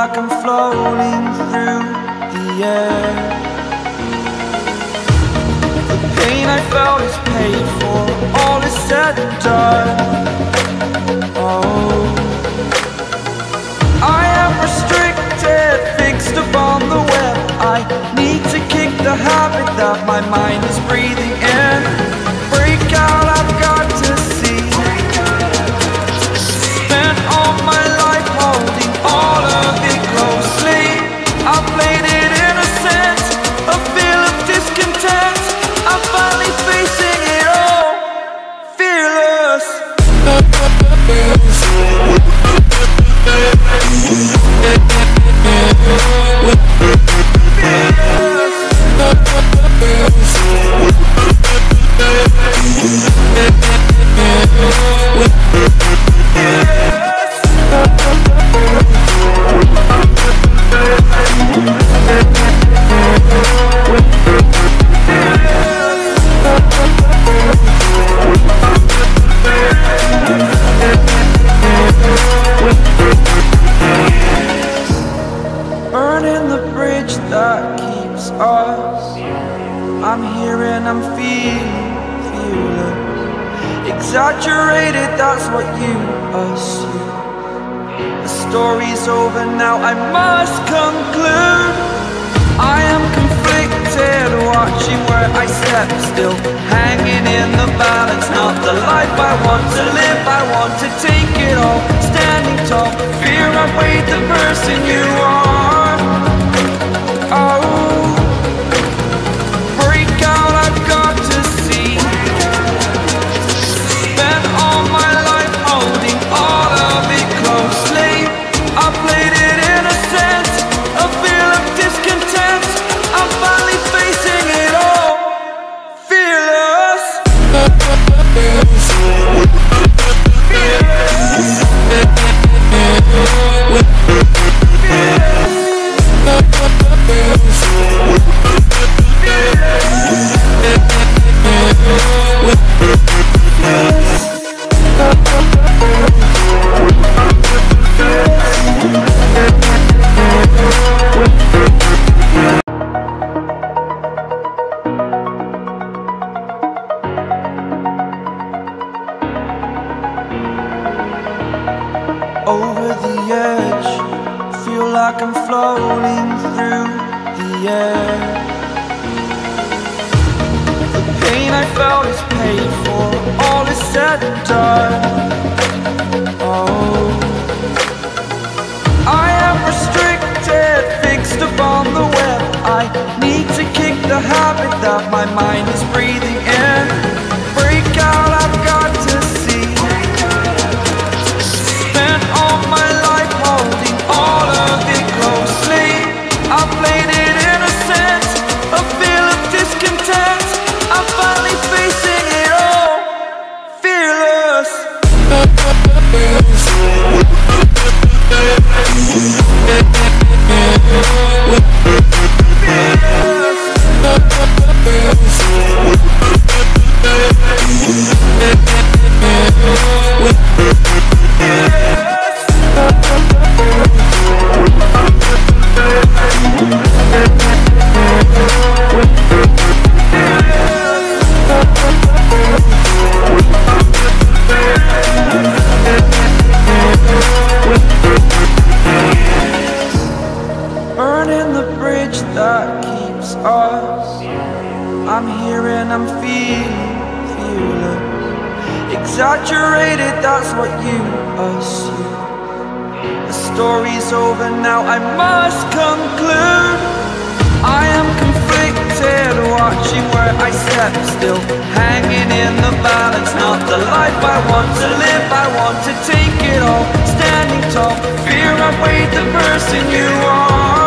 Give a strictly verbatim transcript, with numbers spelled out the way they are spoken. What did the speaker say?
like I'm floating through the air. The pain I felt is paid for, all is said and done. Oh, I am restricted, fixed upon the web. I need to kick the habit that my mind is breathing in. Break out, I've got to see. Spent all my life holding all of it closely. I played it innocent, a feel of discontent. I'm finally facing it all, fearless. Burning the bridge that keeps us. I'm here and I'm feeling, feeling exaggerated, that's what you assume. The story's over now, I must conclude. I am conflicted, watching where I step still, hanging in the balance. Not the life I want to live, I want to take it all. Standing tall, fear I weighed the person you are. Oh, break out, I've got to see. Spent all my life holding all of it closely. I played it innocent, a feel of discontent. I'm finally facing it all, fearless. Over the edge, feel like I'm floating through the air. The pain I felt is paid for, all is said and done. Oh, I am restricted, fixed upon the web. I need to kick the habit that my mind is breathing in. Break out, I've got to see. Spent all my life holding all of it closely. I played it innocent, a feel of discontent. I'm finally facing it all, fearless. Burning the bridge that keeps us. I'm here and I'm feeling, feeling exaggerated, that's what you assume. The story's over now, I must conclude. I am conflicted, watching where I step still, hanging in the balance. Not the life I want to live, I want to take it all. Standing tall, fear I weighed the person you are.